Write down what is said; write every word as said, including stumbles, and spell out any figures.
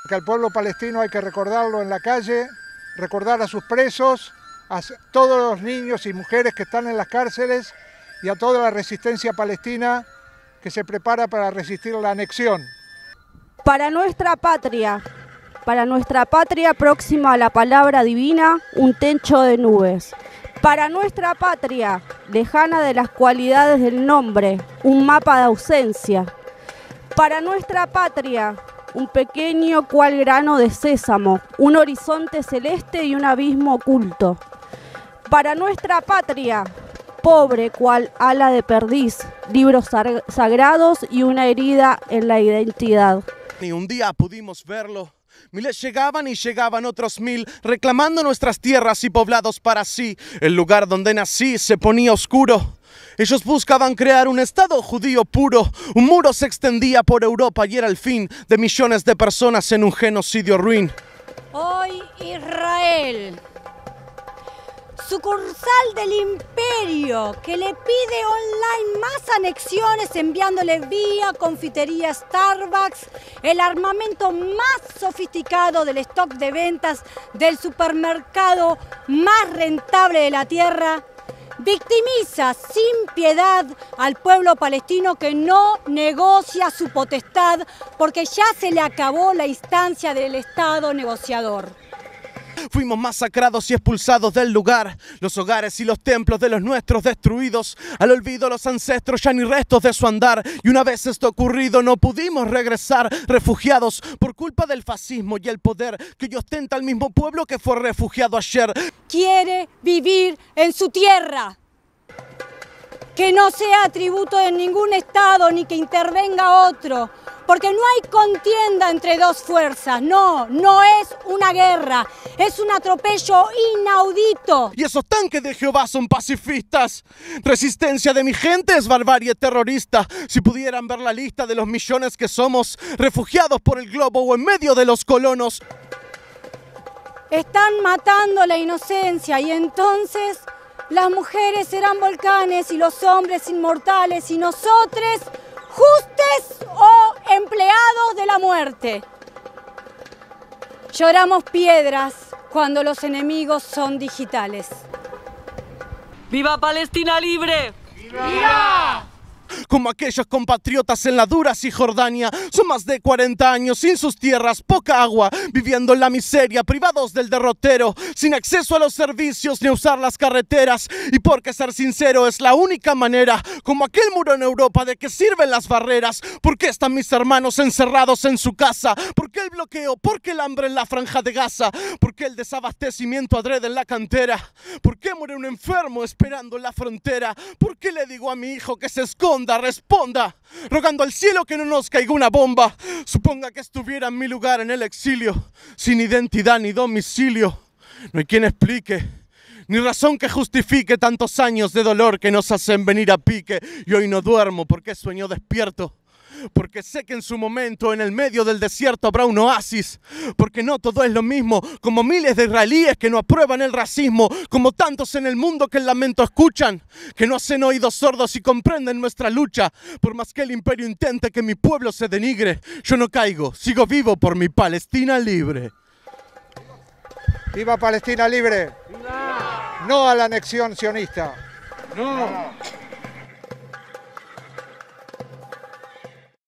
Que al pueblo palestino hay que recordarlo en la calle, recordar a sus presos, a todos los niños y mujeres que están en las cárceles y a toda la resistencia palestina que se prepara para resistir la anexión. Para nuestra patria, para nuestra patria próxima a la palabra divina, un techo de nubes. Para nuestra patria, lejana de las cualidades del nombre, un mapa de ausencia. Para nuestra patria, un pequeño cual grano de sésamo, un horizonte celeste y un abismo oculto. Para nuestra patria, pobre cual ala de perdiz, libros sagrados y una herida en la identidad. Ni un día pudimos verlo. Miles llegaban y llegaban otros mil, reclamando nuestras tierras y poblados para sí. El lugar donde nací se ponía oscuro. Ellos buscaban crear un estado judío puro. Un muro se extendía por Europa y era el fin de millones de personas en un genocidio ruin. Hoy Israel, sucursal del imperio, que le pide online más anexiones enviándole vía confitería Starbucks el armamento más sofisticado del stock de ventas del supermercado más rentable de la tierra, victimiza sin piedad al pueblo palestino que no negocia su potestad porque ya se le acabó la instancia del Estado negociador. Fuimos masacrados y expulsados del lugar, los hogares y los templos de los nuestros destruidos, al olvido los ancestros ya ni restos de su andar, y una vez esto ocurrido no pudimos regresar, refugiados por culpa del fascismo y el poder que hoy ostenta el mismo pueblo que fue refugiado ayer. Quiere vivir en su tierra, que no sea tributo de ningún Estado ni que intervenga otro, porque no hay contienda entre dos fuerzas, no, no es una guerra, es un atropello inaudito. Y esos tanques de Jehová son pacifistas. Resistencia de mi gente es barbarie terrorista. Si pudieran ver la lista de los millones que somos, refugiados por el globo o en medio de los colonos. Están matando la inocencia y entonces las mujeres serán volcanes y los hombres inmortales y nosotros justes o empleados de la muerte. Lloramos piedras cuando los enemigos son digitales. ¡Viva Palestina libre! ¡Viva! Como aquellos compatriotas en la dura Cisjordania, son más de cuarenta años sin sus tierras, poca agua, viviendo en la miseria, privados del derrotero, sin acceso a los servicios ni a usar las carreteras. Y porque ser sincero es la única manera, como aquel muro en Europa, de que sirven las barreras. ¿Por qué están mis hermanos encerrados en su casa? ¿Por qué el bloqueo? ¿Por qué el hambre en la franja de Gaza? ¿Por qué el desabastecimiento adrede en la cantera? ¿Por qué muere un enfermo esperando en la frontera? ¿Por qué le digo a mi hijo que se esconda? Responda, rogando al cielo que no nos caiga una bomba. Suponga que estuviera en mi lugar en el exilio, sin identidad ni domicilio. No hay quien explique, ni razón que justifique tantos años de dolor que nos hacen venir a pique. Y hoy no duermo porque sueño despierto, porque sé que en su momento en el medio del desierto habrá un oasis, porque no todo es lo mismo, como miles de israelíes que no aprueban el racismo, como tantos en el mundo que el lamento escuchan, que no hacen oídos sordos y comprenden nuestra lucha. Por más que el imperio intente que mi pueblo se denigre, yo no caigo, sigo vivo por mi Palestina libre. ¡Viva Palestina libre! ¡Viva! No a la anexión sionista. No.